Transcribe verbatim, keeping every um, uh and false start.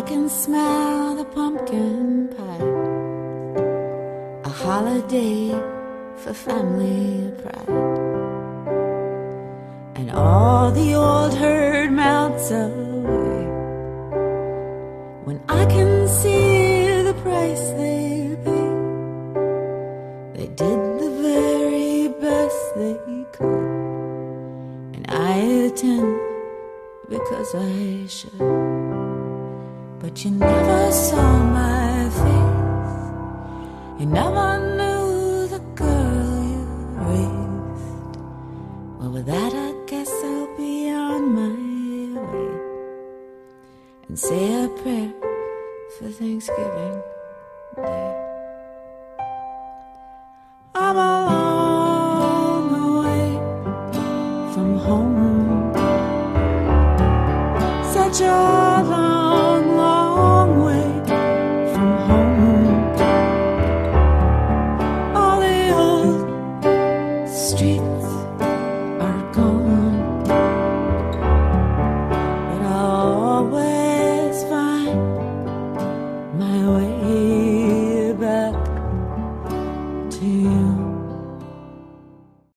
can smell the pumpkin pie, a holiday for family pride. And all the old herd melts away when I can see the price they pay. They did the very best they could, and I attend because I should. But you never saw my face, you never knew the girl you raised. Well, with that I guess I'll be on my way and say a prayer for Thanksgiving Day. I'm a long way from home, such a long, long way from home. All the old streets are gone, but I'll always find my way back to you.